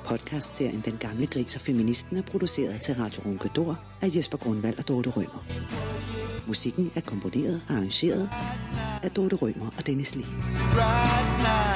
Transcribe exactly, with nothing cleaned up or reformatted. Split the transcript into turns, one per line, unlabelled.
Podcastserien Den Gamle Gris og Feministen er produceret til Radio Ronkedor af Jesper Grunwald og Dorte Rømer. Musikken er komponeret og arrangeret af Dorte Rømer og Dennis Lee.